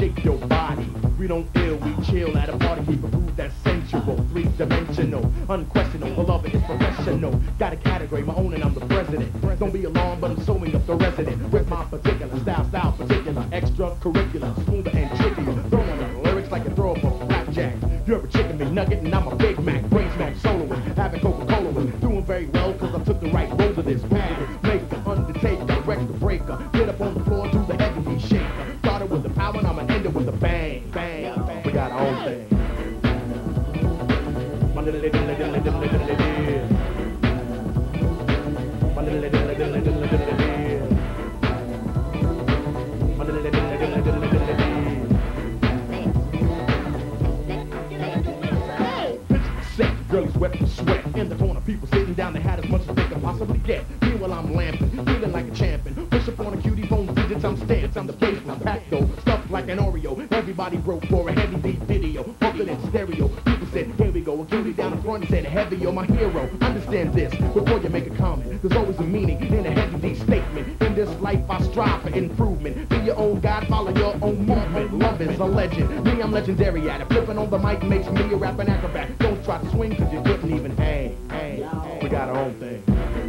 shake your body. We don't ill, we chill at a party, keep a groove that's sensual, three-dimensional, unquestionable, beloved is professional. Got a category, my own, and I'm the president. Don't be alarmed, but I'm sewing up the resident with my particular style particular, extracurricular, smoother and trickier. Throwing the lyrics like a throw up a flapjack. You're a chicken McNugget and I'm a Big Mac, brain smack, soloing, having Coca-Cola with, doing very well cause I took the right road to this path. Maker, undertaker, wreck the breaker, get up on the floor and do the heavy shaker. Started with the power and I'ma end it with a bang, bang, bang. We got our own thing. Girlies wet from sweat. In the corner, people sitting down, they had as much as they could possibly get. Meanwhile, I'm lamping, feeling like a champion. Push up on a cutie phone digits, I'm stamped. I'm the place, I'm packed though, stuffed like an Oreo. Everybody broke for a heavy deep video, pumping in stereo. People said, here we go, a cutie down the front and said, heavy, you're my hero. Understand this, before you make a comment, there's always a meaning in a heavy deep statement. In this life, I strive for improvement. Be your own God, follow your own movement. Love is a legend, me, I'm legendary at it. Flipping on the mic makes me a rapping acrobat. Don't try to swing cause you couldn't even hang. We got our own thing.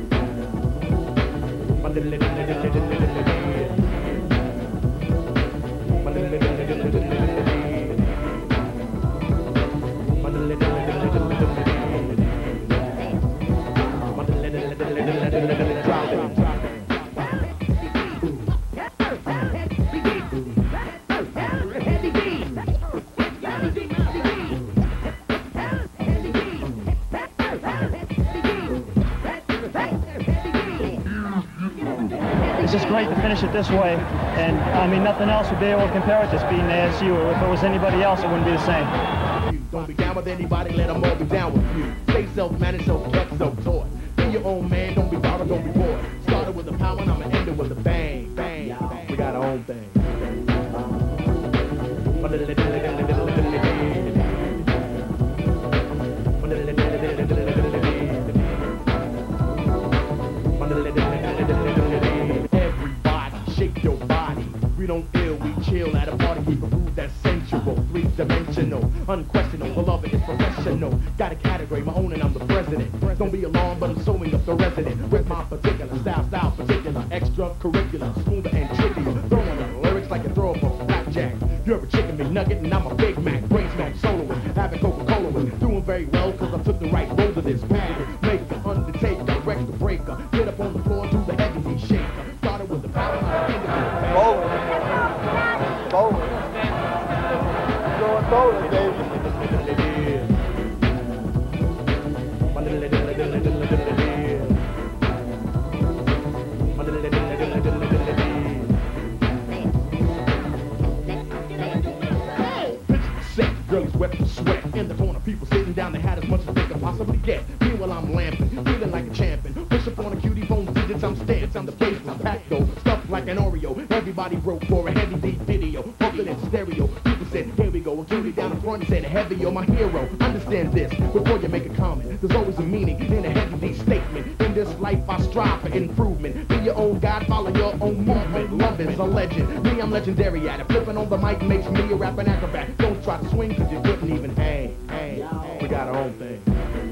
It's just great to finish it this way, and I mean nothing else would be able to compare it to being the ASU. If it was anybody else, it wouldn't be the same. Don't be down with anybody, let them all be down with you. Stay self-managed, self-kept, self-taught. Be your own man, don't be bothered, don't be bored. Started with a power and I'ma end it with a bang, bang, bang. We got our own thing. Your body. We don't ill, we chill at a party, keep a groove that's sensual, three-dimensional, unquestionable, beloved is professional. Got a category, my own, and I'm the president. Don't be alarmed, but I'm sewing up the resident with my particular style particular, extracurricular, smoother and trickier. Throwing the lyrics like a throw up a flapjack. You're a chicken McNugget and I'm a Big Mac, brain smack, soloing, having Coca-Cola with, doing very well cause I took the right road to this path. Maker, undertaker, wreck the breaker, get up on the floor and do the heavy shaker. Started with the power and I ended with the bang. Bowling. Going bowling, baby. Girlies wet from sweat. In the corner, people sitting down, they had as much as they could possibly get. Meanwhile, I'm lamping, feeling like a champion. Push up on a cutie phone digits, I'm stamped. I'm the place, I'm packed though, stuffed like an Oreo. Everybody broke for a heavy deep video, pumping in stereo. People said, here we go, a cutie down the front and said, heavy, you're my hero. Understand this, before you make a comment, there's always a meaning in a heavy deep statement. In this life, I strive for improvement. Be your own God, follow your own movement. Love is a legend, me, I'm legendary at it. Flipping on the mic makes me a rapping acrobat. Don't try to swing cause you couldn't even hang. We got our own thing.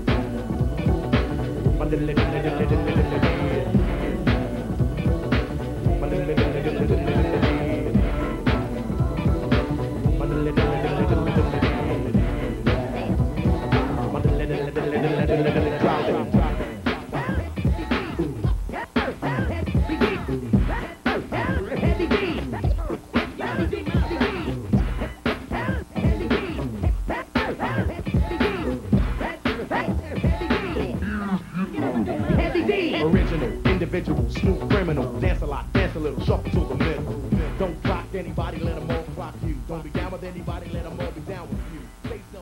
Original, individual, smooth criminal. Dance a lot, dance a little, shuffle to the middle. Don't clock anybody, let them all clock you. Don't be down with anybody.